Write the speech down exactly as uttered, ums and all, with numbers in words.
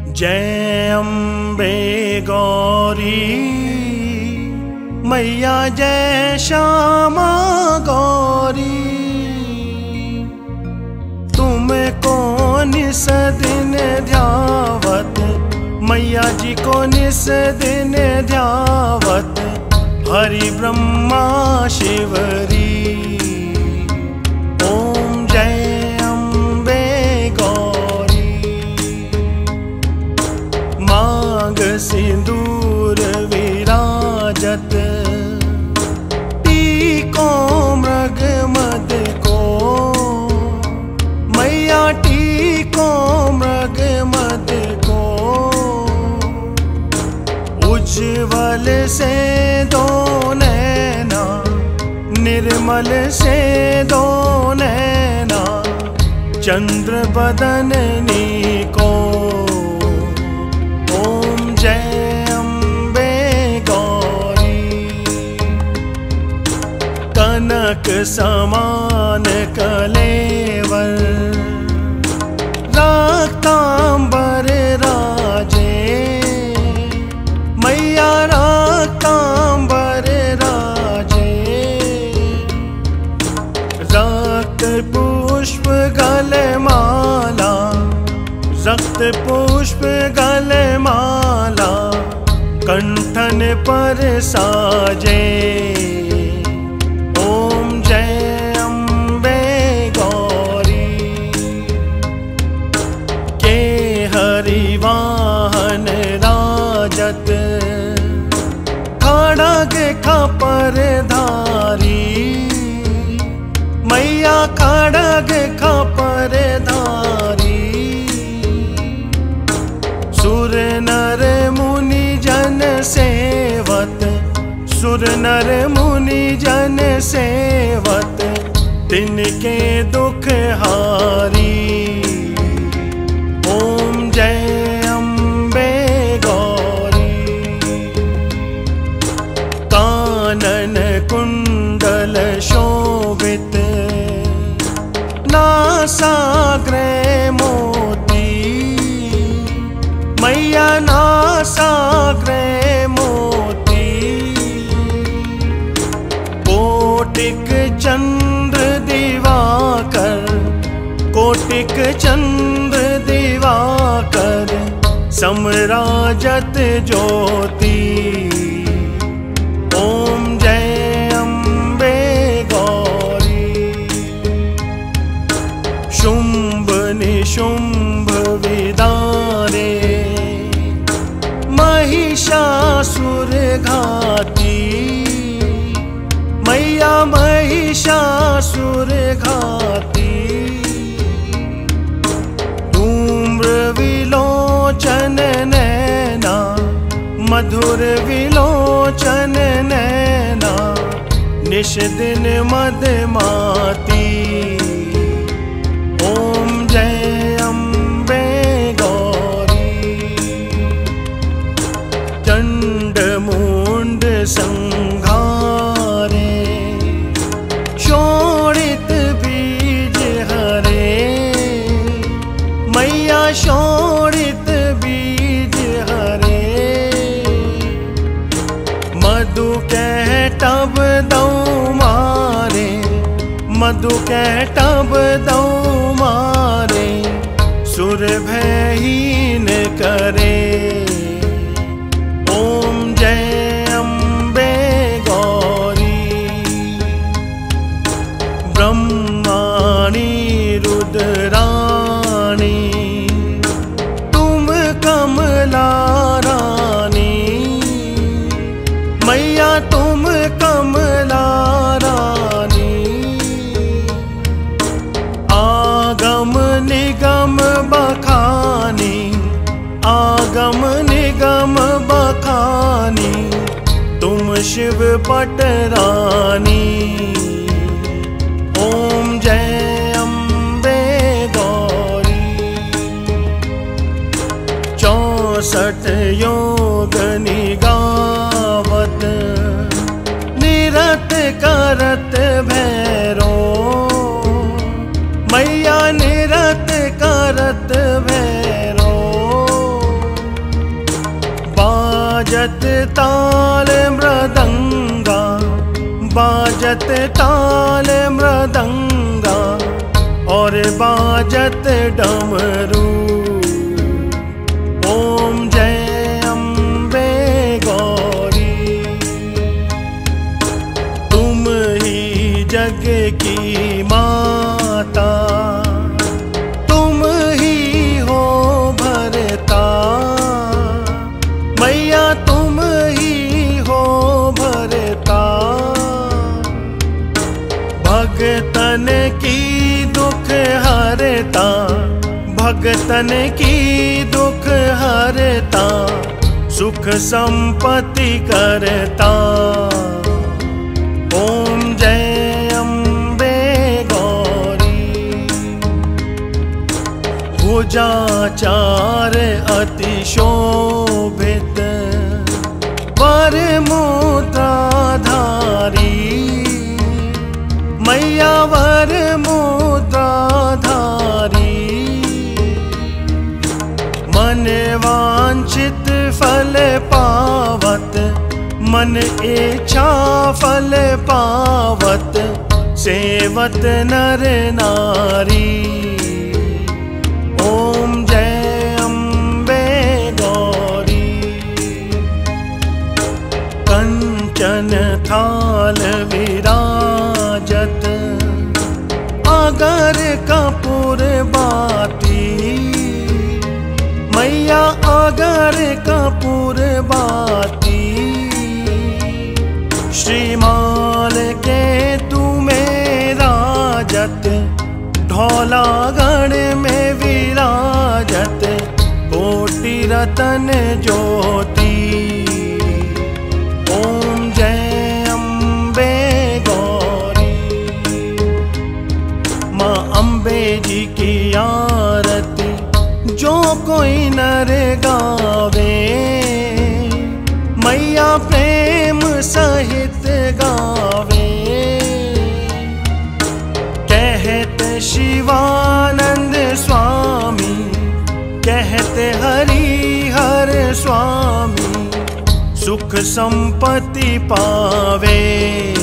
जय अम्बे गौरी मैया, जय श्यामा गौरी। तुमको निस दिन ध्यावत मैया जी को निस दिन ध्यावत हरि ब्रह्मा शिवरी। ओम जय अम्बे गौरी। मांग सिंदूर विराजत टीको मृग मद को मैया, टीको मृग मद को। उज्ज्वल से दो नैना, निर्मल से दो नैना, चंद्र बदननी को। ओम जय अम्बे गौरी। कनक समान कलेवर रक्तांबर राजे मैया, रक्तांबर राजे। रक्त पुष्प गले माला, रक्त पुष्प गले माला, कंठन पर साजे। ओम जय अम्बे गौरी। के हरि वाहन राजत खड़ग खपर धारी मैया, खड़ग खपर धारी। सुर नर मुनि जन सेवत, सुर नर मुनि जन सेवत, तिनके दुख हारी। ओम जय अम्बे गौरी। कानन कुंडल शोभित नासाग्रे मोती मैया, नासाग्रे मोती। कोटिक चंद्र दिवाकर, कोटिक चंद्र दिवाकर, समराजत ज्योति। ओम जय अम्बे गौरी। शुंभ निशुंभ विदारे महिषासुर घाती मैया, महिषासुर घाती। धूम्र विलोचन नैना, मधुर विलोचन नैना, निश दिन मदमाती। ओम जय अम्बे गौरी। चंड मुंड संघारे शोणित बीज हरे मैया, शोणित बीज हरे। मधु कह तब दऊ मारे, मधु कह तब दऊ मारे, सुर भयहीन करे। ओम जय अम्बे गौरी। ब्रह्माणी रुद्राणी तुम कमला रानी मैया, तुम कमला रानी। आगम निगम बखानी, आगम निगम बखानी, तुम शिव पटरानी। ओम जय अम्बे गौरी। चौसठ योग निगावत निरत करत भैरो मैया, निरत करत भैरो। ताल मृदंगा, बाजत ताल मृदंगा और बाजत डमरू। ओम जय अम्बे गौरी। तुम ही जग की माता, तुम ही हो भरता, मैया तुम ही हो भरता। भगतन की दुख हरता, भगतन की दुख हरता, सुख संपत्ति करता। ओम जय अम्बे गौरी। भुजाचार अति शोभित, वर मुद्राधारी, मैया वर मुद्राधारी। मन वांछित फल पावत, मन इच्छा फल पावत, सेवत नर नारी। ओम जय अम्बे गौरी। कंचन थाल विराजत, आगर कपूर बाती, मैया आगर कपूर बाती। श्रीमाल के तुम्हें राजत, ढोला गढ़ में विराजत, कोटि रतन ज्योति। ओम जय अम्बे गौरी। माँ अम्बे जी की आरती जो कोई नर गावे, मैया प्रेम सहित गावे। कहते शिवानंद स्वामी, कहते हरिहर स्वामी, सुख संपत्ति पावे।